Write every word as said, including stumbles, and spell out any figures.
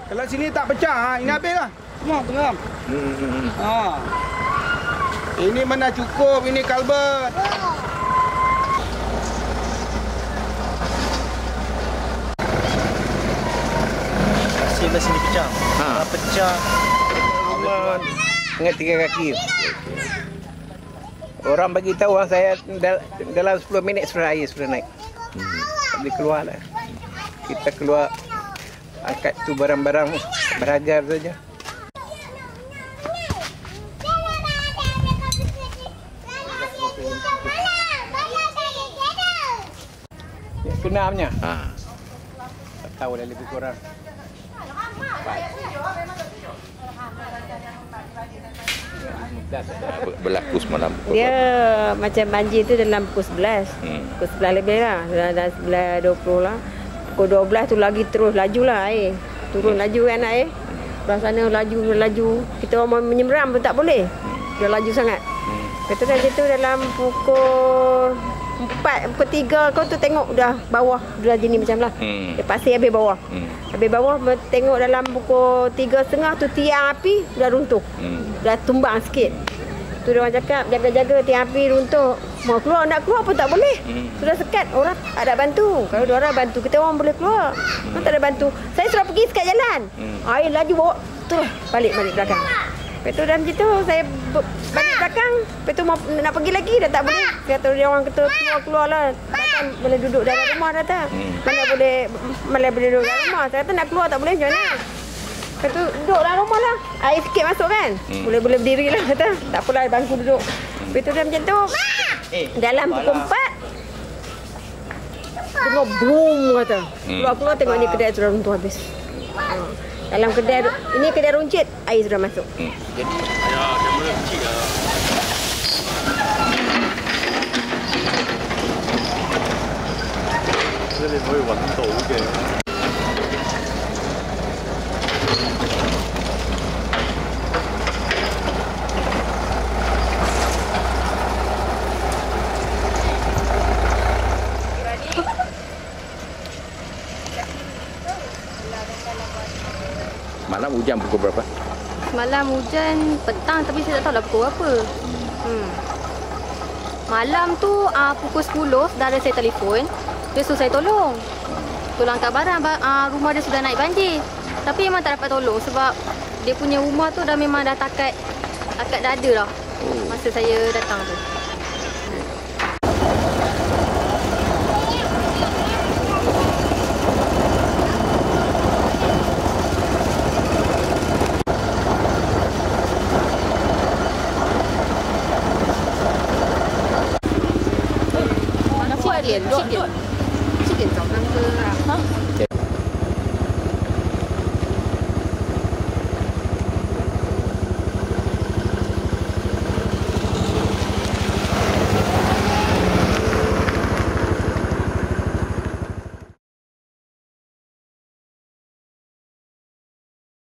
Kalau sini tak pecah, ha, ini habis lah. Semua tenggelam. Hmm. Ha. Ini mana cukup, ini kalbet. Sebelah sini pecah. Ha. Pecah. Allah. Dengan tiga kaki. Orang bagi tahu saya dalam sepuluh minit sudah air sudah naik. Hmm. Dia keluar lah. Kita keluar angkat tu barang-barang berharga saja. Ya, kenamnya. Ha. Tak tahu dah lebih kurang. Berlaku semalam. Dia macam banjir tu dalam pukul sebelas. Hmm. Pukul sebelas lebih lah. Dalam sebelas dua puluh lah. Pukul dua belas tu lagi terus laju lah air. Turun laju kan air. Belah sana laju, laju. Kita orang mau menyeberang pun tak boleh. Dia laju sangat. Lepas tu dah situ dalam pukul empat, pukul tiga kau tu tengok dah bawah dah jenis macam lah. Hmm. Dia pasir habis bawah. Hmm. Habis bawah tengok dalam pukul tiga setengah tu tiang api dah runtuh. Hmm. Dah tumbang sikit. Tu dia orang cakap jaga-jaga tiang api runtuh. Mau keluar nak keluar pun tak boleh. Hmm. Sudah sekat orang ada bantu. Kalau dia orang bantu kita orang boleh keluar. Hmm. Orang tak ada bantu. Saya sudah pergi sekat jalan. Hmm. Air laju bawa terus balik balik belakang. Lepas tu dalam situ saya balik belakang. Lepas tu mau, nak pergi lagi dah tak boleh. Kata dia orang kata keluar-keluar lah. Takkan boleh duduk dalam rumah dah tak. Hmm. Mana boleh mana boleh duduk dalam rumah. Saya kata nak keluar tak boleh macam mana. Lepas tu duduk dalam rumah lah. Air sikit masuk kan. Hmm. Boleh-boleh berdiri lah kata. Tak apalah bangku duduk. Lepas tu dah macam tu. Dalam pukul empat. Tengok boom kata. Keluar-keluar tengok ni kedai sudah runtuh habis. Ha. Dalam kedai, ini kedai runcit, air sudah masuk. Hmm. Jadi, Ya, kamera kecil lah. Ini你可以揾到嘅。 malam hujan pukul berapa? Malam hujan petang tapi saya tak tahu lah pukul berapa. Hmm. Malam tu uh, pukul sepuluh saudara saya telefon. Dia suruh saya tolong. Tolong angkat barang. Uh, rumah dia sudah naik banjir. Tapi memang tak dapat tolong sebab dia punya rumah tu dah memang dah takat takat dada dah. Oh. Masa saya datang tu. Chicken, chicken, chicken 早上喝啊。